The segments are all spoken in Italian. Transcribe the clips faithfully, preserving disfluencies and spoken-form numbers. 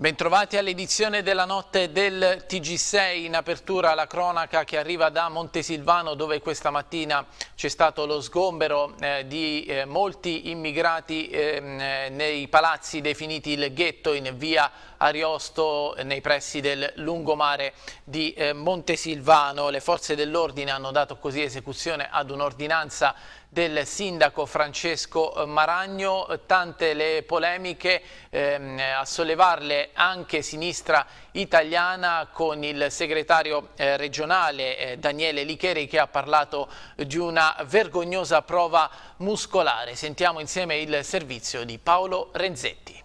Bentrovati all'edizione della notte del T G sei, in apertura la cronaca che arriva da Montesilvano, dove questa mattina c'è stato lo sgombero eh, di eh, molti immigrati eh, nei palazzi definiti il ghetto in via Ariosto, nei pressi del lungomare di eh, Montesilvano. Le forze dell'ordine hanno dato così esecuzione ad un'ordinanza del sindaco Francesco Maragno. Tante le polemiche, ehm, a sollevarle anche Sinistra Italiana, con il segretario eh, regionale eh, Daniele Licheri, che ha parlato di una vergognosa prova muscolare. Sentiamo insieme il servizio di Paolo Renzetti.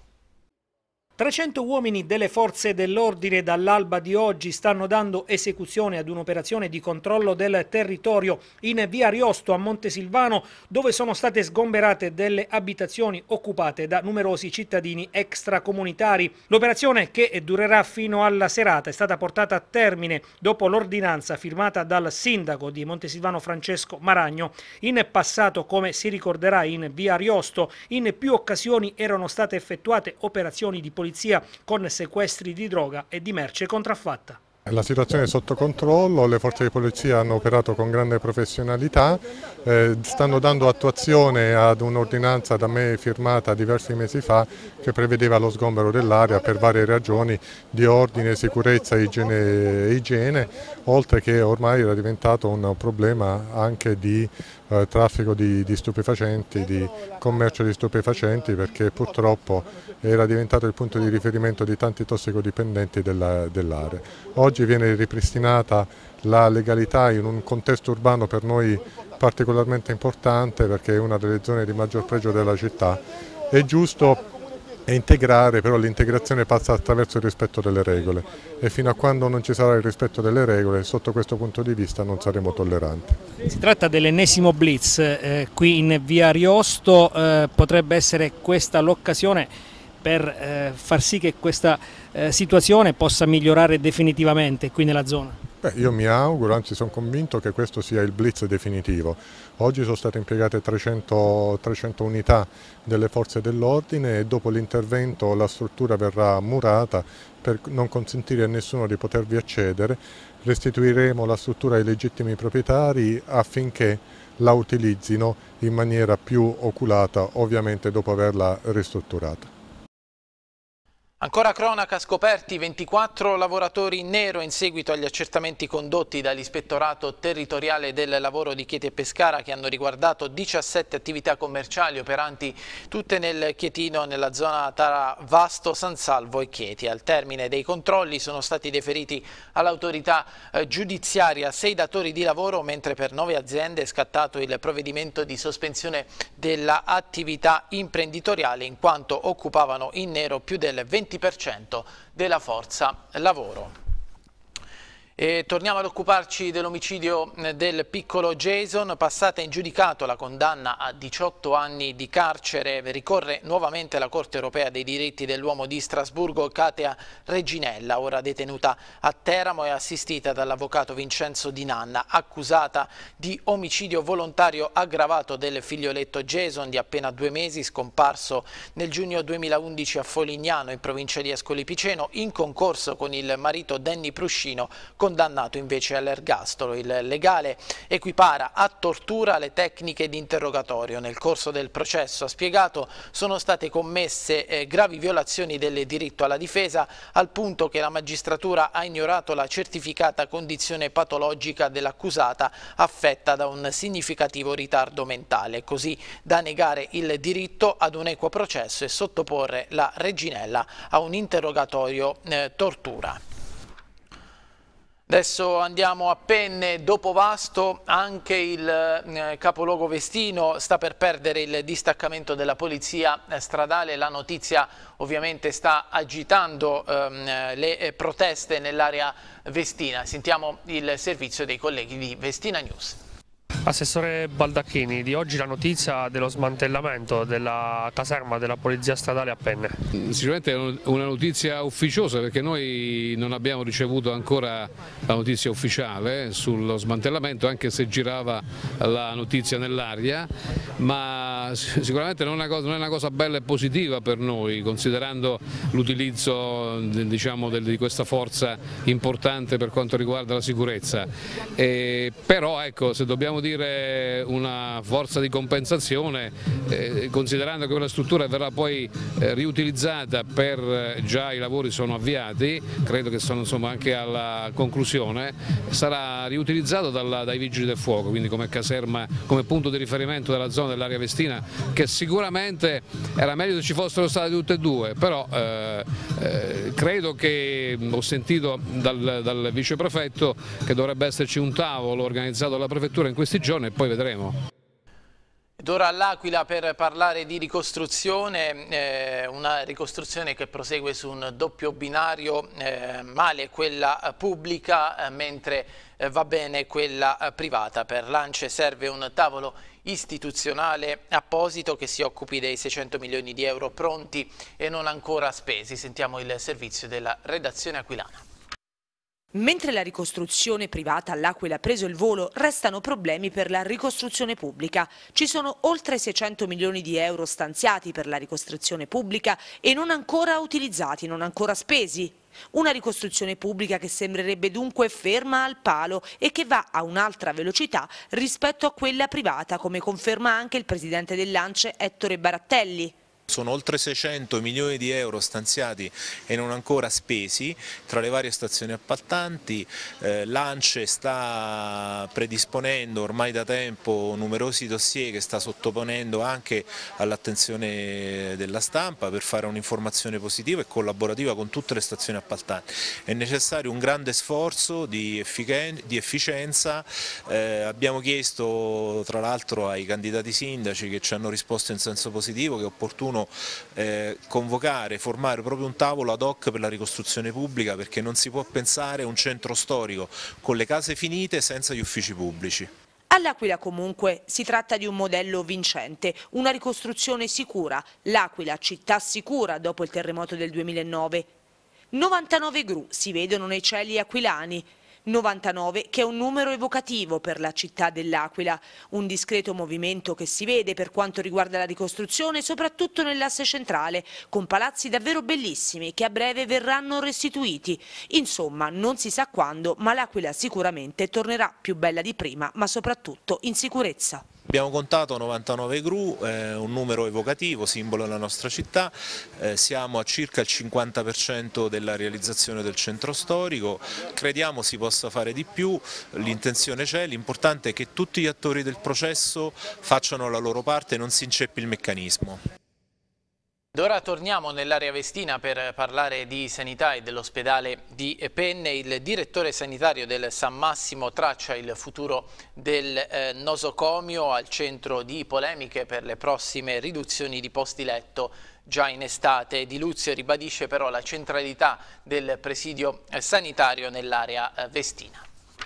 trecento uomini delle forze dell'ordine dall'alba di oggi stanno dando esecuzione ad un'operazione di controllo del territorio in via Ariosto a Montesilvano, dove sono state sgomberate delle abitazioni occupate da numerosi cittadini extracomunitari. L'operazione, che durerà fino alla serata, è stata portata a termine dopo l'ordinanza firmata dal sindaco di Montesilvano Francesco Maragno. In passato, come si ricorderà, in via Ariosto in più occasioni erano state effettuate operazioni di polizia con sequestri di droga e di merce contraffatta. La situazione è sotto controllo, le forze di polizia hanno operato con grande professionalità, eh, stanno dando attuazione ad un'ordinanza da me firmata diversi mesi fa che prevedeva lo sgombero dell'area per varie ragioni di ordine, sicurezza e igiene, igiene, oltre che ormai era diventato un problema anche di eh, traffico di, di stupefacenti, di commercio di stupefacenti, perché purtroppo era diventato il punto di riferimento di tanti tossicodipendenti dell'area. Dell Oggi viene ripristinata la legalità in un contesto urbano per noi particolarmente importante, perché è una delle zone di maggior pregio della città. È giusto integrare, però l'integrazione passa attraverso il rispetto delle regole, e fino a quando non ci sarà il rispetto delle regole, sotto questo punto di vista non saremo tolleranti. Si tratta dell'ennesimo blitz eh, qui in via Ariosto, eh, potrebbe essere questa l'occasione per eh, far sì che questa eh, situazione possa migliorare definitivamente qui nella zona? Beh, io mi auguro, anzi sono convinto che questo sia il blitz definitivo. Oggi sono state impiegate trecento, trecento unità delle forze dell'ordine, e dopo l'intervento la struttura verrà murata per non consentire a nessuno di potervi accedere. Restituiremo la struttura ai legittimi proprietari affinché la utilizzino in maniera più oculata, ovviamente dopo averla ristrutturata. Ancora cronaca, scoperti ventiquattro lavoratori in nero in seguito agli accertamenti condotti dall'Ispettorato Territoriale del Lavoro di Chieti e Pescara, che hanno riguardato diciassette attività commerciali operanti tutte nel Chietino, nella zona tra Vasto, San Salvo e Chieti. Al termine dei controlli sono stati deferiti all'autorità eh, giudiziaria sei datori di lavoro, mentre per nove aziende è scattato il provvedimento di sospensione dell'attività imprenditoriale, in quanto occupavano in nero più del venti per cento della forza lavoro. E torniamo ad occuparci dell'omicidio del piccolo Jason. Passata in giudicato la condanna a diciotto anni di carcere, ricorre nuovamente la Corte Europea dei diritti dell'uomo di Strasburgo Katia Reginella, ora detenuta a Teramo e assistita dall'avvocato Vincenzo Di Nanna, accusata di omicidio volontario aggravato del figlioletto Jason di appena due mesi, scomparso nel giugno duemilaundici a Folignano, in provincia di Ascoli Piceno, in concorso con il marito Danny Pruscino, condannato invece all'ergastolo. Il legale equipara a tortura le tecniche di interrogatorio. Nel corso del processo, ha spiegato, sono state commesse eh, gravi violazioni del diritto alla difesa, al punto che la magistratura ha ignorato la certificata condizione patologica dell'accusata, affetta da un significativo ritardo mentale, così da negare il diritto ad un equo processo e sottoporre la Reginella a un interrogatorio eh, tortura. Adesso andiamo a Penne. Dopo Vasto anche il eh, capoluogo vestino sta per perdere il distaccamento della polizia stradale. La notizia ovviamente sta agitando ehm, le proteste nell'area vestina. Sentiamo il servizio dei colleghi di Vestina News. Assessore Baldacchini, di oggi la notizia dello smantellamento della caserma della Polizia Stradale a Penne. Sicuramente è una notizia ufficiosa, perché noi non abbiamo ricevuto ancora la notizia ufficiale sullo smantellamento, anche se girava la notizia nell'aria. ma sicuramente non è una cosa, non è una cosa bella e positiva per noi, considerando l'utilizzo diciamo, di questa forza importante per quanto riguarda la sicurezza. E, però ecco, se dobbiamo dire una forza di compensazione, eh, considerando che quella struttura verrà poi eh, riutilizzata per eh, già i lavori sono avviati, credo che sono insomma anche alla conclusione, sarà riutilizzato dalla, dai vigili del fuoco, quindi come caserma, come punto di riferimento della zona dell'area Vestina, che sicuramente era meglio se ci fossero state tutte e due, però eh, eh, credo che ho sentito dal, dal viceprefetto che dovrebbe esserci un tavolo organizzato dalla prefettura in questi giorni e poi vedremo. Ed ora all'Aquila per parlare di ricostruzione, eh, una ricostruzione che prosegue su un doppio binario, eh, male quella pubblica eh, mentre eh, va bene quella eh, privata. Per l'Ance serve un tavolo istituzionale apposito che si occupi dei seicento milioni di euro pronti e non ancora spesi. Sentiamo il servizio della redazione aquilana. Mentre la ricostruzione privata all'Aquila ha preso il volo, restano problemi per la ricostruzione pubblica. Ci sono oltre seicento milioni di euro stanziati per la ricostruzione pubblica e non ancora utilizzati, non ancora spesi. Una ricostruzione pubblica che sembrerebbe dunque ferma al palo e che va a un'altra velocità rispetto a quella privata, come conferma anche il presidente dell'Ance Ettore Barattelli. Sono oltre seicento milioni di euro stanziati e non ancora spesi tra le varie stazioni appaltanti. Eh, L'Ance sta predisponendo ormai da tempo numerosi dossier che sta sottoponendo anche all'attenzione della stampa per fare un'informazione positiva e collaborativa con tutte le stazioni appaltanti. È necessario un grande sforzo di, di efficienza. Eh, abbiamo chiesto tra l'altro ai candidati sindaci, che ci hanno risposto in senso positivo, che è opportuno Eh, convocare, formare proprio un tavolo ad hoc per la ricostruzione pubblica, perché non si può pensare a un centro storico con le case finite senza gli uffici pubblici. All'Aquila comunque si tratta di un modello vincente, una ricostruzione sicura, l'Aquila città sicura dopo il terremoto del duemilanove. novantanove gru si vedono nei cieli aquilani. novantanove che è un numero evocativo per la città dell'Aquila, un discreto movimento che si vede per quanto riguarda la ricostruzione soprattutto nell'asse centrale, con palazzi davvero bellissimi che a breve verranno restituiti. Insomma, non si sa quando, ma l'Aquila sicuramente tornerà più bella di prima, ma soprattutto in sicurezza. Abbiamo contato novantanove gru, eh, un numero evocativo, simbolo della nostra città, eh, siamo a circa il cinquanta per cento della realizzazione del centro storico, crediamo si possa fare di più, l'intenzione c'è, l'importante è che tutti gli attori del processo facciano la loro parte e non si inceppi il meccanismo. Ed ora torniamo nell'area Vestina per parlare di sanità e dell'ospedale di Penne. Il direttore sanitario del San Massimo traccia il futuro del eh, nosocomio al centro di polemiche per le prossime riduzioni di posti letto già in estate. Di Luzio ribadisce però la centralità del presidio eh, sanitario nell'area eh, Vestina.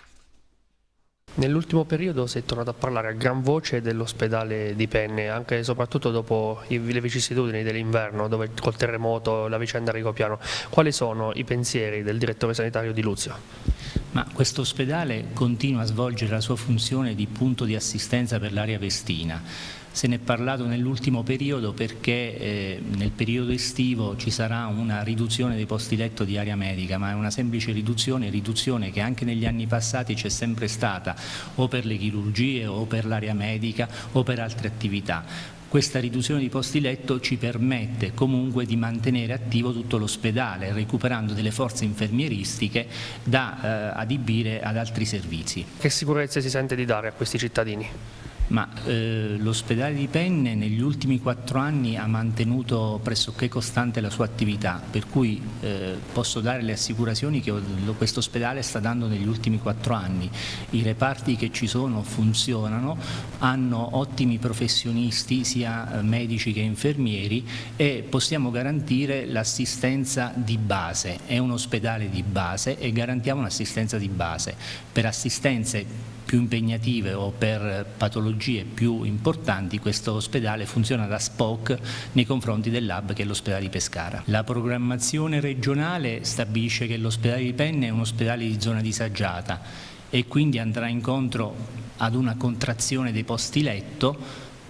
Nell'ultimo periodo si è tornato a parlare a gran voce dell'ospedale di Penne, anche e soprattutto dopo le vicissitudini dell'inverno, dove col terremoto, la vicenda Rigopiano. Quali sono i pensieri del direttore sanitario di Luzio? Ma questo ospedale continua a svolgere la sua funzione di punto di assistenza per l'area vestina. Se ne è parlato nell'ultimo periodo perché eh, nel periodo estivo ci sarà una riduzione dei posti letto di area medica, ma è una semplice riduzione, riduzione che anche negli anni passati c'è sempre stata, o per le chirurgie o per l'area medica o per altre attività. Questa riduzione di posti letto ci permette comunque di mantenere attivo tutto l'ospedale, recuperando delle forze infermieristiche da eh, adibire ad altri servizi. Che sicurezza si sente di dare a questi cittadini? Ma eh, l'ospedale di Penne negli ultimi quattro anni ha mantenuto pressoché costante la sua attività, per cui eh, posso dare le assicurazioni che questo ospedale sta dando negli ultimi quattro anni. I reparti che ci sono funzionano, hanno ottimi professionisti, sia medici che infermieri, e possiamo garantire l'assistenza di base. È un ospedale di base e garantiamo un'assistenza di base. Per assistenze più impegnative o per patologie più importanti, questo ospedale funziona da S P O C nei confronti dell'Hub, che è l'ospedale di Pescara. La programmazione regionale stabilisce che l'ospedale di Penne è un ospedale di zona disagiata e quindi andrà incontro ad una contrazione dei posti letto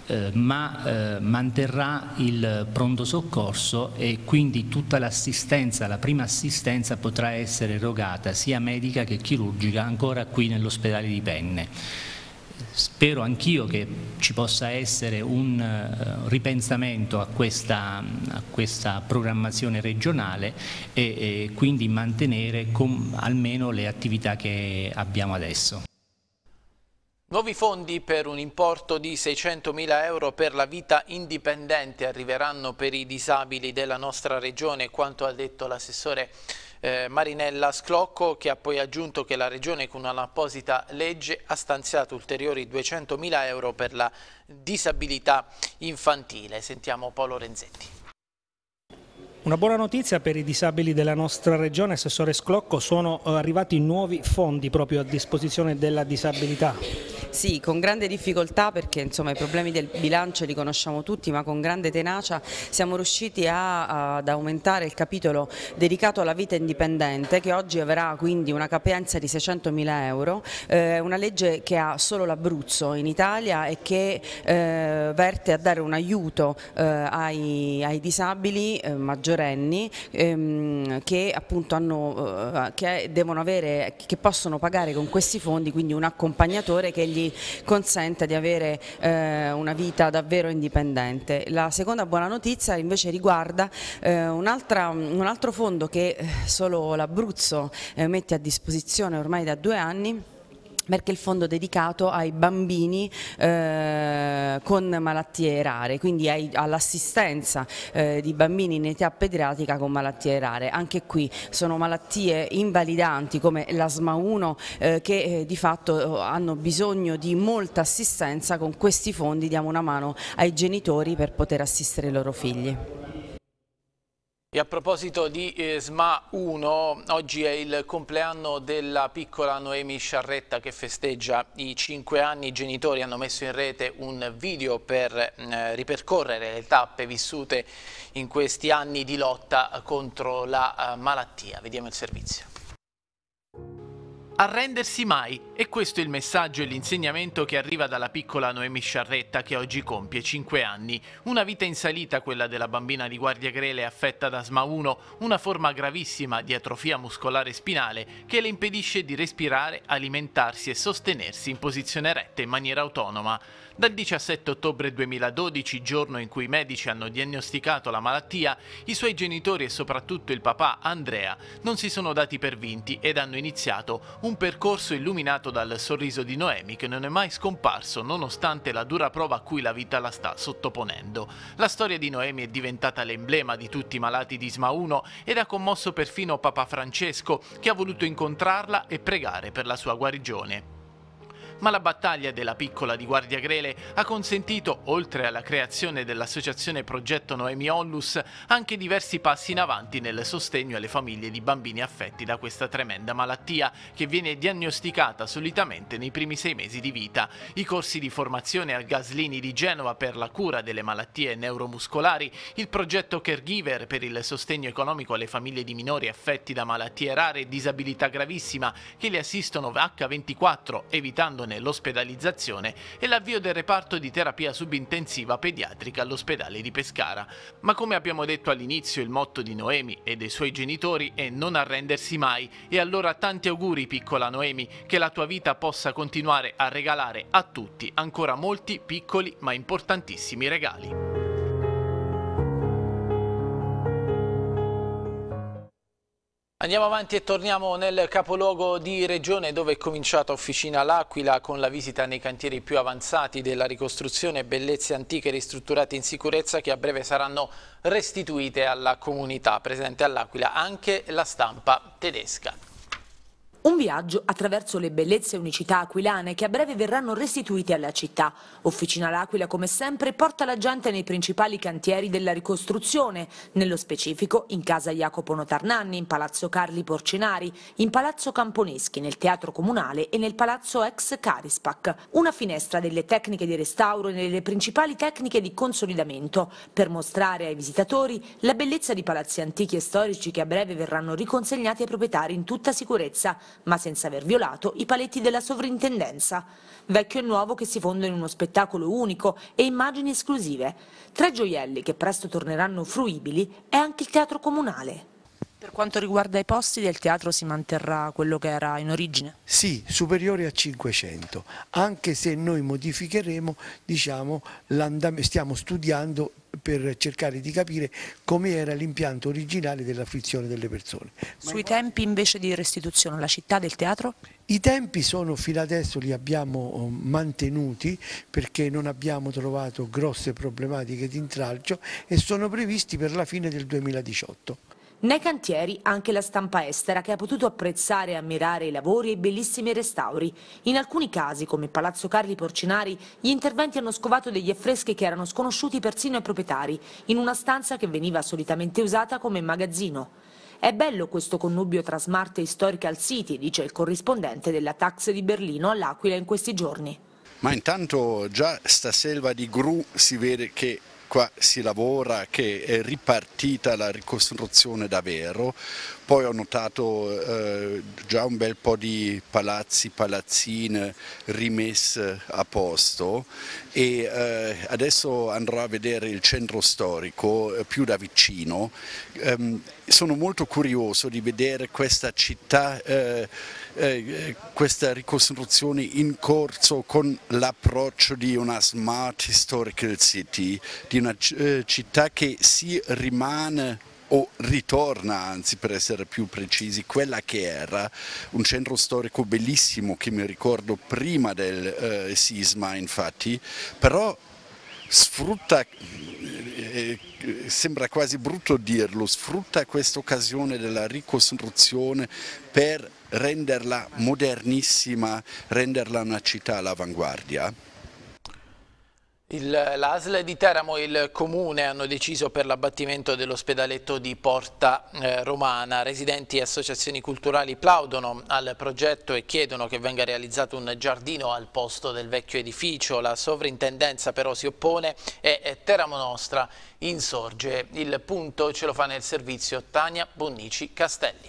eh, ma eh, manterrà il pronto soccorso e quindi tutta l'assistenza, la prima assistenza potrà essere erogata sia medica che chirurgica ancora qui nell'ospedale di Penne. Spero anch'io che ci possa essere un uh, ripensamento a questa, a questa programmazione regionale e, e quindi mantenere com, almeno le attività che abbiamo adesso. Nuovi fondi per un importo di seicentomila euro per la vita indipendente arriveranno per i disabili della nostra regione, quanto ha detto l'assessore Eh, Marinella Sclocco, che ha poi aggiunto che la Regione con un'apposita legge ha stanziato ulteriori duecentomila euro per la disabilità infantile. Sentiamo Paolo Renzetti. Una buona notizia per i disabili della nostra regione, assessore Sclocco, sono arrivati nuovi fondi proprio a disposizione della disabilità. Sì, con grande difficoltà perché insomma i problemi del bilancio li conosciamo tutti, ma con grande tenacia siamo riusciti a, ad aumentare il capitolo dedicato alla vita indipendente, che oggi avrà quindi una capienza di seicentomila euro, eh, una legge che ha solo l'Abruzzo in Italia e che eh, verte a dare un aiuto eh, ai, ai disabili eh, maggiorenni ehm, che appunto hanno, eh, che devono avere, che possono pagare con questi fondi quindi un accompagnatore che gli consente di avere eh, una vita davvero indipendente. La seconda buona notizia invece riguarda eh, un, un altro fondo che solo l'Abruzzo eh, mette a disposizione ormai da due anni, perché il fondo dedicato ai bambini eh, con malattie rare, quindi all'assistenza eh, di bambini in età pediatrica con malattie rare. Anche qui sono malattie invalidanti come l'asma uno eh, che eh, di fatto hanno bisogno di molta assistenza. Con questi fondi diamo una mano ai genitori per poter assistere i loro figli. E a proposito di eh, S M A uno, oggi è il compleanno della piccola Noemi Sciarretta che festeggia i cinque anni. I genitori hanno messo in rete un video per eh, ripercorrere le tappe vissute in questi anni di lotta contro la eh, malattia. Vediamo il servizio. Arrendersi mai, e questo è il messaggio e l'insegnamento che arriva dalla piccola Noemi Sciarretta, che oggi compie cinque anni. Una vita in salita quella della bambina di Guardia Grele affetta da S M A uno, una forma gravissima di atrofia muscolare spinale che le impedisce di respirare, alimentarsi e sostenersi in posizione retta in maniera autonoma. Dal diciassette ottobre duemiladodici, giorno in cui i medici hanno diagnosticato la malattia, i suoi genitori e soprattutto il papà Andrea non si sono dati per vinti ed hanno iniziato un percorso illuminato dal sorriso di Noemi, che non è mai scomparso nonostante la dura prova a cui la vita la sta sottoponendo. La storia di Noemi è diventata l'emblema di tutti i malati di S M A uno ed ha commosso perfino Papa Francesco, che ha voluto incontrarla e pregare per la sua guarigione. Ma la battaglia della piccola di Guardia Grele ha consentito, oltre alla creazione dell'associazione Progetto Noemi Onlus, anche diversi passi in avanti nel sostegno alle famiglie di bambini affetti da questa tremenda malattia, che viene diagnosticata solitamente nei primi sei mesi di vita. I corsi di formazione al Gaslini di Genova per la cura delle malattie neuromuscolari, il progetto Caregiver per il sostegno economico alle famiglie di minori affetti da malattie rare e disabilità gravissima che li assistono acca ventiquattro evitandone l'ospedalizzazione, e l'avvio del reparto di terapia subintensiva pediatrica all'ospedale di Pescara. Ma come abbiamo detto all'inizio, il motto di Noemi e dei suoi genitori è non arrendersi mai, e allora tanti auguri piccola Noemi, che la tua vita possa continuare a regalare a tutti ancora molti piccoli ma importantissimi regali. Andiamo avanti e torniamo nel capoluogo di regione, dove è cominciata Officina L'Aquila con la visita nei cantieri più avanzati della ricostruzione, bellezze antiche ristrutturate in sicurezza che a breve saranno restituite alla comunità. Presente all'Aquila anche la stampa tedesca. Un viaggio attraverso le bellezze e unicità aquilane che a breve verranno restituite alla città. Officina L'Aquila, come sempre, porta la gente nei principali cantieri della ricostruzione, nello specifico in Casa Jacopo Notarnanni, in Palazzo Carli Porcinari, in Palazzo Camponeschi, nel Teatro Comunale e nel Palazzo ex Carispac. Una finestra delle tecniche di restauro e nelle principali tecniche di consolidamento, per mostrare ai visitatori la bellezza di palazzi antichi e storici che a breve verranno riconsegnati ai proprietari in tutta sicurezza. ma senza aver violato i paletti della sovrintendenza. Vecchio e nuovo che si fondono in uno spettacolo unico e immagini esclusive. Tra i gioielli che presto torneranno fruibili è anche il teatro comunale. Per quanto riguarda i posti del teatro si manterrà quello che era in origine? Sì, superiore a cinquecento, anche se noi modificheremo, diciamo, stiamo studiando per cercare di capire come era l'impianto originale della fruizione delle persone. Sui tempi invece di restituzione alla città del teatro? I tempi sono, fino adesso li abbiamo mantenuti perché non abbiamo trovato grosse problematiche di intralcio e sono previsti per la fine del duemiladiciotto. Nei cantieri anche la stampa estera che ha potuto apprezzare e ammirare i lavori e i bellissimi restauri. In alcuni casi, come Palazzo Carli Porcinari, gli interventi hanno scovato degli affreschi che erano sconosciuti persino ai proprietari, in una stanza che veniva solitamente usata come magazzino. È bello questo connubio tra Smart e Historical City, dice il corrispondente della Tax di Berlino all'Aquila in questi giorni. Ma intanto già sta selva di gru si vede che qua si lavora, che è ripartita la ricostruzione davvero. Poi ho notato eh, già un bel po' di palazzi, palazzine rimesse a posto e eh, adesso andrò a vedere il centro storico eh, più da vicino. Um, sono molto curioso di vedere questa città, eh, eh, questa ricostruzione in corso con l'approccio di una Smart Historical City, di una eh, città che si rimane o ritorna, anzi per essere più precisi, quella che era un centro storico bellissimo che mi ricordo prima del eh, sisma infatti, però sfrutta, eh, sembra quasi brutto dirlo, sfrutta questa occasione della ricostruzione per renderla modernissima, renderla una città all'avanguardia. L'A S L di Teramo e il Comune hanno deciso per l'abbattimento dell'ospedaletto di Porta eh, Romana. Residenti e associazioni culturali plaudono al progetto e chiedono che venga realizzato un giardino al posto del vecchio edificio. La sovrintendenza però si oppone e eh, Teramo Nostra insorge. Il punto ce lo fa nel servizio Tania Bonnici Castelli.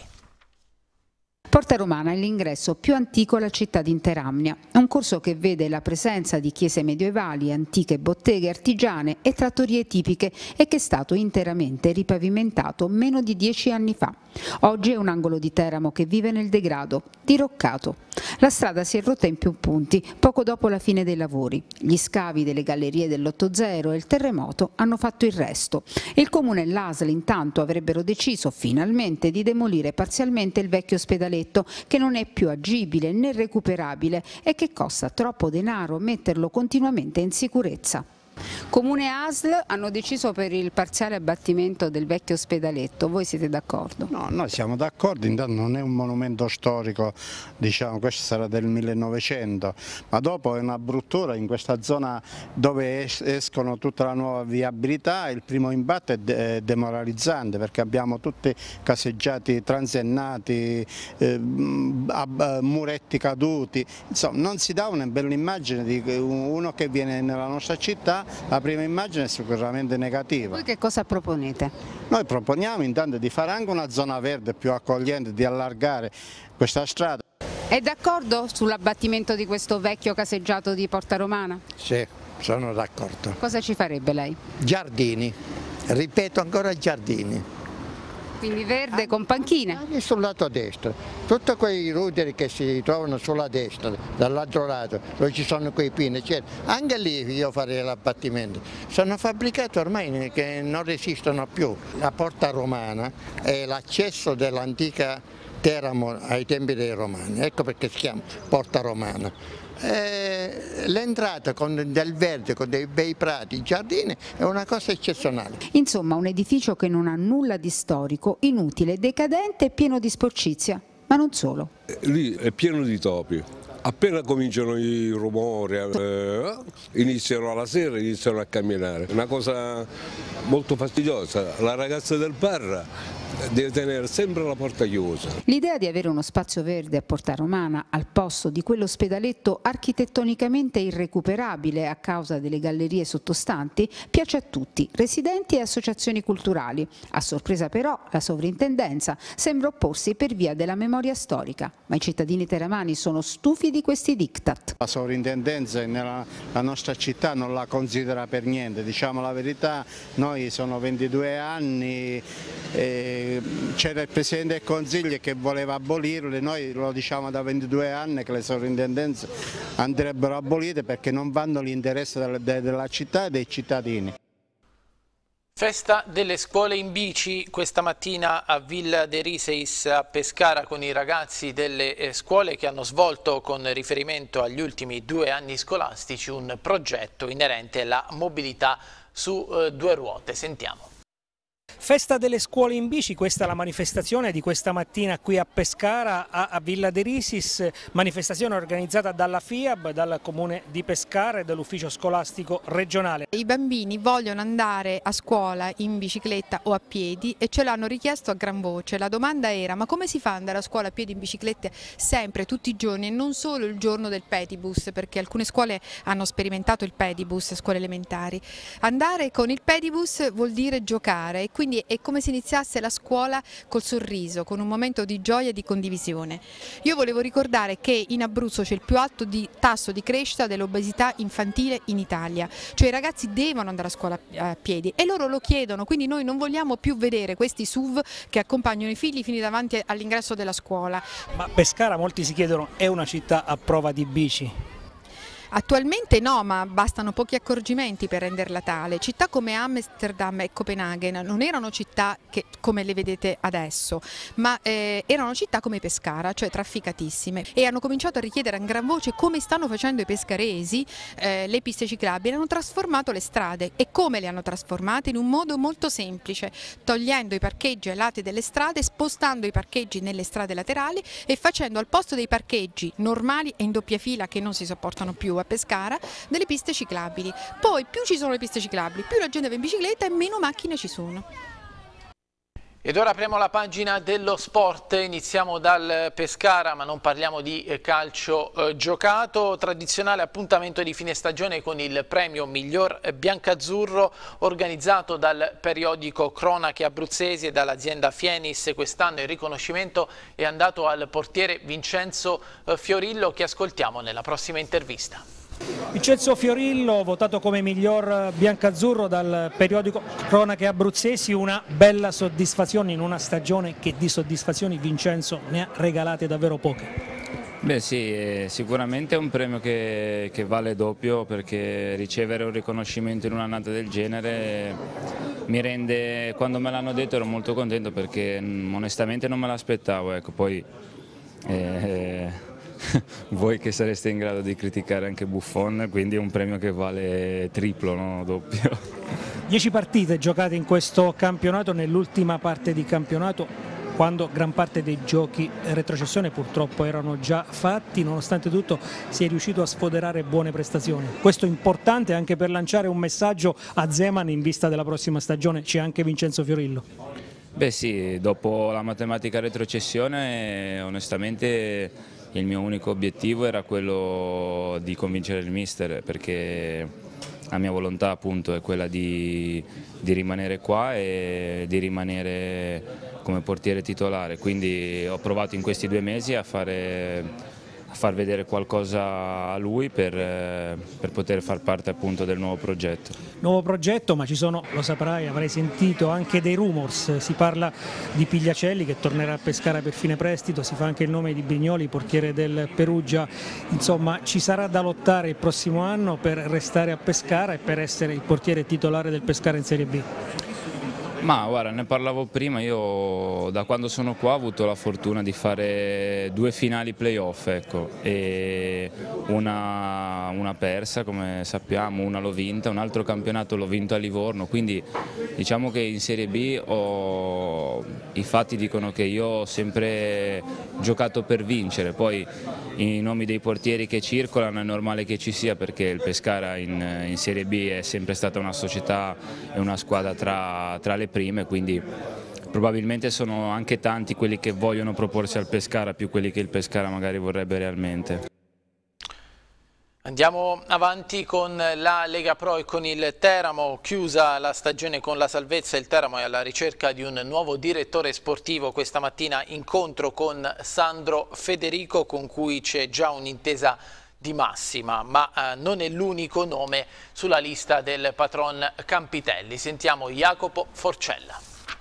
Porta Romana è l'ingresso più antico alla città di Interamnia. È un corso che vede la presenza di chiese medievali, antiche botteghe artigiane e trattorie tipiche e che è stato interamente ripavimentato meno di dieci anni fa. Oggi è un angolo di Teramo che vive nel degrado, diroccato. La strada si è rotta in più punti poco dopo la fine dei lavori. Gli scavi delle gallerie dell'ottocento e il terremoto hanno fatto il resto. Il Comune e l'A S L intanto avrebbero deciso finalmente di demolire parzialmente il vecchio ospedaletto che non è più agibile né recuperabile e che costa troppo denaro metterlo continuamente in sicurezza. Comune e A S L hanno deciso per il parziale abbattimento del vecchio ospedaletto, voi siete d'accordo? No, noi siamo d'accordo, intanto non è un monumento storico, diciamo, questo sarà del millenovecento, ma dopo è una bruttura in questa zona dove escono tutta la nuova viabilità, il primo impatto è, de è demoralizzante perché abbiamo tutti caseggiati transennati, eh, muretti caduti, insomma non si dà una bella immagine di uno che viene nella nostra città. La prima immagine è sicuramente negativa. Voi che cosa proponete? Noi proponiamo intanto di fare anche una zona verde più accogliente, di allargare questa strada. È d'accordo sull'abbattimento di questo vecchio caseggiato di Porta Romana? Sì, sono d'accordo. Cosa ci farebbe lei? Giardini, ripeto ancora giardini. Quindi verde con panchine? Anche sul lato destro, tutti quei ruderi che si trovano sulla destra, dall'altro lato, dove ci sono quei pini, eccetera. Anche lì io farei l'abbattimento. Sono fabbricati ormai che non resistono più. La Porta Romana è l'accesso dell'antica Teramo ai tempi dei Romani, ecco perché si chiama Porta Romana. Eh, l'entrata con del verde, con dei bei prati, giardini è una cosa eccezionale. Insomma un edificio che non ha nulla di storico, inutile, decadente e pieno di sporcizia, ma non solo. Lì è pieno di topi. Appena cominciano i rumori, eh, iniziano alla sera, iniziano a camminare. Una cosa molto fastidiosa. La ragazza del Parra deve tenere sempre la porta chiusa. L'idea di avere uno spazio verde a Porta Romana al posto di quell'ospedaletto architettonicamente irrecuperabile a causa delle gallerie sottostanti piace a tutti, residenti e associazioni culturali. A sorpresa però la sovrintendenza sembra opporsi per via della memoria storica, ma i cittadini teramani sono stufi di questi diktat. La sovrintendenza nella la nostra città non la considera per niente, diciamo la verità, noi sono ventidue anni, eh, c'era il Presidente del Consiglio che voleva abolirle, noi lo diciamo da ventidue anni che le sovrintendenze andrebbero abolite perché non vanno l'interesse della, della città e dei cittadini. Festa delle scuole in bici questa mattina a Villa de Riseis a Pescara con i ragazzi delle scuole che hanno svolto con riferimento agli ultimi due anni scolastici un progetto inerente alla mobilità su eh, due ruote. Sentiamo. Festa delle scuole in bici, questa è la manifestazione di questa mattina qui a Pescara, a Villa de Riseis, manifestazione organizzata dalla F I A B, dal Comune di Pescara e dall'Ufficio Scolastico Regionale. I bambini vogliono andare a scuola in bicicletta o a piedi e ce l'hanno richiesto a gran voce. La domanda era: ma come si fa ad andare a scuola a piedi in bicicletta sempre, tutti i giorni e non solo il giorno del pedibus, perché alcune scuole hanno sperimentato il pedibus, scuole elementari. Andare con il pedibus vuol dire giocare e quindi è come se iniziasse la scuola col sorriso, con un momento di gioia e di condivisione. Io volevo ricordare che in Abruzzo c'è il più alto di tasso di crescita dell'obesità infantile in Italia, cioè i ragazzi devono andare a scuola a piedi e loro lo chiedono, quindi noi non vogliamo più vedere questi S U V che accompagnano i figli fino davanti all'ingresso della scuola. Ma Pescara, molti si chiedono, è una città a prova di bici? Attualmente no, ma bastano pochi accorgimenti per renderla tale. Città come Amsterdam e Copenaghen non erano città che, come le vedete adesso, ma eh, erano città come Pescara, cioè trafficatissime, e hanno cominciato a richiedere a gran voce, come stanno facendo i pescaresi, eh, le piste ciclabili. Hanno trasformato le strade. E come le hanno trasformate? In un modo molto semplice, togliendo i parcheggi ai lati delle strade, spostando i parcheggi nelle strade laterali e facendo al posto dei parcheggi normali e in doppia fila che non si sopportano più a Pescara delle piste ciclabili. Poi più ci sono le piste ciclabili, più la gente va in bicicletta e meno macchine ci sono. Ed ora apriamo la pagina dello sport, iniziamo dal Pescara ma non parliamo di calcio eh, giocato, tradizionale appuntamento di fine stagione con il premio miglior biancazzurro organizzato dal periodico Cronache Abruzzesi e dall'azienda Fienis. Quest'anno il riconoscimento è andato al portiere Vincenzo eh, Fiorillo, che ascoltiamo nella prossima intervista. Vincenzo Fiorillo, votato come miglior biancazzurro dal periodico Cronache Abruzzesi, una bella soddisfazione in una stagione che di soddisfazioni Vincenzo ne ha regalate davvero poche. Beh sì, sicuramente è un premio che, che vale doppio, perché ricevere un riconoscimento in un'annata del genere mi rende, quando me l'hanno detto ero molto contento perché onestamente non me l'aspettavo, ecco, poi eh, voi che sareste in grado di criticare anche Buffon, quindi è un premio che vale triplo, no? Doppio. Dieci partite giocate in questo campionato, nell'ultima parte di campionato, quando gran parte dei giochi retrocessione purtroppo erano già fatti, nonostante tutto si è riuscito a sfoderare buone prestazioni. Questo è importante anche per lanciare un messaggio a Zeman in vista della prossima stagione. C'è anche Vincenzo Fiorillo. Beh sì, dopo la matematica retrocessione onestamente il mio unico obiettivo era quello di convincere il mister, perché la mia volontà appunto è quella di, di rimanere qua e di rimanere come portiere titolare, quindi ho provato in questi due mesi a fare a far vedere qualcosa a lui per, per poter far parte appunto del nuovo progetto. Nuovo progetto, ma ci sono, lo saprai, avrai sentito anche dei rumors, si parla di Pigliacelli che tornerà a Pescara per fine prestito, si fa anche il nome di Brignoli, portiere del Perugia, insomma ci sarà da lottare il prossimo anno per restare a Pescara e per essere il portiere titolare del Pescara in Serie B. Ma guarda, ne parlavo prima, io da quando sono qua ho avuto la fortuna di fare due finali playoff, ecco, e una, una persa come sappiamo, una l'ho vinta, un altro campionato l'ho vinto a Livorno, quindi diciamo che in Serie B ho, i fatti dicono che io ho sempre giocato per vincere, poi i nomi dei portieri che circolano è normale che ci sia, perché il Pescara in, in Serie B è sempre stata una società e una squadra tra, tra le prime, quindi probabilmente sono anche tanti quelli che vogliono proporsi al Pescara più quelli che il Pescara magari vorrebbe realmente. Andiamo avanti con la Lega Pro e con il Teramo. Chiusa la stagione con la salvezza, il Teramo è alla ricerca di un nuovo direttore sportivo. Questa mattina incontro con Sandro Federico, con cui c'è già un'intesa di massima, ma eh, non è l'unico nome sulla lista del patron Campitelli. Sentiamo Jacopo Forcella.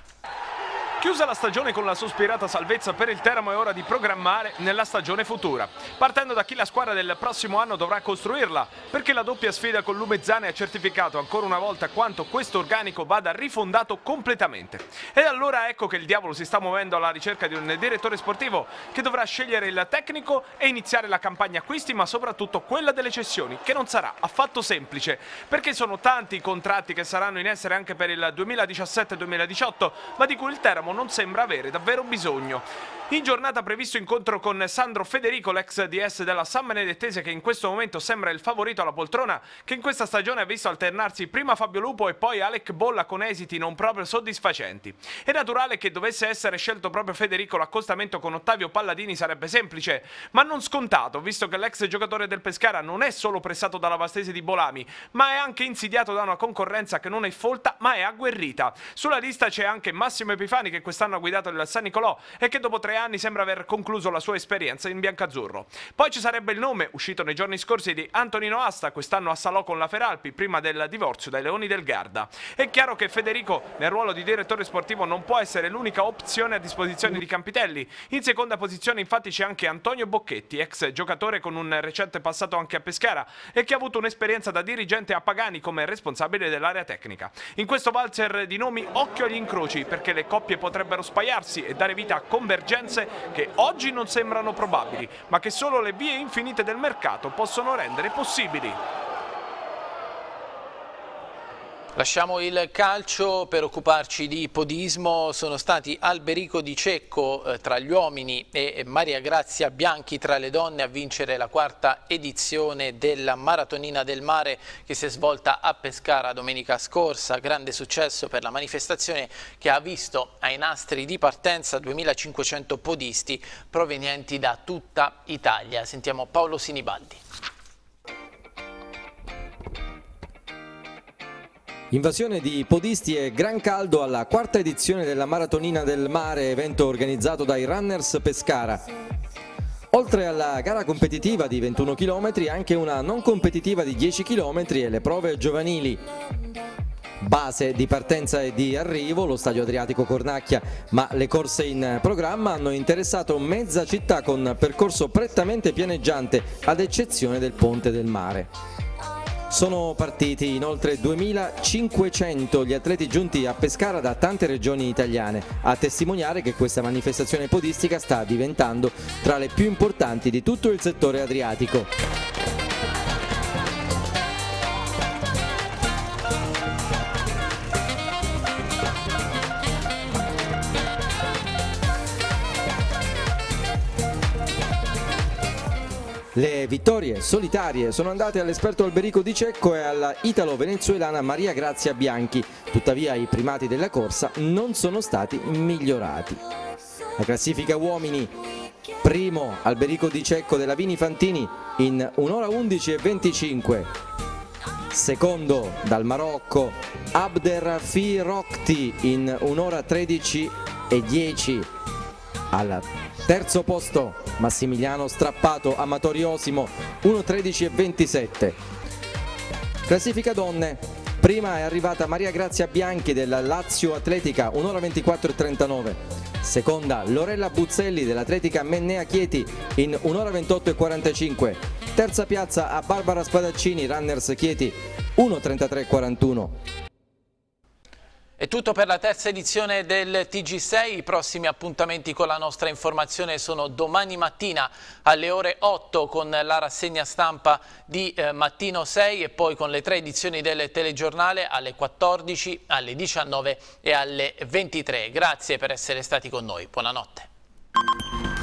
Chiusa la stagione con la sospirata salvezza per il Teramo, è ora di programmare nella stagione futura, partendo da chi la squadra del prossimo anno dovrà costruirla, perché la doppia sfida con Lumezzane ha certificato ancora una volta quanto questo organico vada rifondato completamente. E allora ecco che il diavolo si sta muovendo alla ricerca di un direttore sportivo che dovrà scegliere il tecnico e iniziare la campagna acquisti, ma soprattutto quella delle cessioni, che non sarà affatto semplice, perché sono tanti i contratti che saranno in essere anche per il duemiladiciassette duemiladiciotto, ma di cui il Teramo non sembra avere davvero bisogno. In giornata previsto incontro con Sandro Federico, l'ex D S della San Benedettese, che in questo momento sembra il favorito alla poltrona, che in questa stagione ha visto alternarsi prima Fabio Lupo e poi Alec Bolla con esiti non proprio soddisfacenti. È naturale che dovesse essere scelto proprio Federico, l'accostamento con Ottavio Palladini sarebbe semplice, ma non scontato, visto che l'ex giocatore del Pescara non è solo pressato dalla vastese di Bolami, ma è anche insidiato da una concorrenza che non è folta ma è agguerrita. Sulla lista c'è anche Massimo Epifani, che quest'anno ha guidato il San Nicolò e che dopo tre anni sembra aver concluso la sua esperienza in biancazzurro. Poi ci sarebbe il nome, uscito nei giorni scorsi, di Antonino Asta, quest'anno a Salò con la Feralpi, prima del divorzio dai Leoni del Garda. È chiaro che Federico, nel ruolo di direttore sportivo, non può essere l'unica opzione a disposizione di Campitelli. In seconda posizione infatti c'è anche Antonio Bocchetti, ex giocatore con un recente passato anche a Pescara e che ha avuto un'esperienza da dirigente a Pagani come responsabile dell'area tecnica. In questo valzer di nomi occhio agli incroci, perché le coppie potrebbero spaiarsi e dare vita a convergenze che oggi non sembrano probabili, ma che solo le vie infinite del mercato possono rendere possibili. Lasciamo il calcio per occuparci di podismo. Sono stati Alberico Di Cecco eh, tra gli uomini e Maria Grazia Bianchi tra le donne a vincere la quarta edizione della Maratonina del Mare, che si è svolta a Pescara domenica scorsa. Grande successo per la manifestazione, che ha visto ai nastri di partenza duemilacinquecento podisti provenienti da tutta Italia. Sentiamo Paolo Sinibaldi. Invasione di podisti e gran caldo alla quarta edizione della Maratonina del Mare, evento organizzato dai Runners Pescara. Oltre alla gara competitiva di ventuno chilometri, anche una non competitiva di dieci chilometri e le prove giovanili. Base di partenza e di arrivo lo Stadio Adriatico Cornacchia, ma le corse in programma hanno interessato mezza città con percorso prettamente pianeggiante, ad eccezione del Ponte del Mare. Sono partiti in oltre duemilacinquecento gli atleti giunti a Pescara da tante regioni italiane, a testimoniare che questa manifestazione podistica sta diventando tra le più importanti di tutto il settore adriatico. Le vittorie solitarie sono andate all'esperto Alberico Di Cecco e alla italo-venezuelana Maria Grazia Bianchi, tuttavia i primati della corsa non sono stati migliorati. La classifica uomini: primo Alberico Di Cecco della Vini Fantini in un'ora undici e venticinque, secondo dal Marocco Abderrafi Rokti in un'ora tredici e dieci, al terzo posto Massimiliano Strappato Amatori Osimo uno tredici e ventisette. Classifica donne: prima è arrivata Maria Grazia Bianchi della Lazio Atletica un'ora ventiquattro e trentanove, seconda Lorella Buzzelli dell'Atletica Mennea Chieti in un'ora ventotto e quarantacinque, terza piazza a Barbara Spadaccini Runners Chieti uno trentatré e quarantuno. È tutto per la terza edizione del T G sei, i prossimi appuntamenti con la nostra informazione sono domani mattina alle ore otto con la rassegna stampa di eh, Mattino sei e poi con le tre edizioni del telegiornale alle quattordici, alle diciannove e alle ventitré. Grazie per essere stati con noi, buonanotte.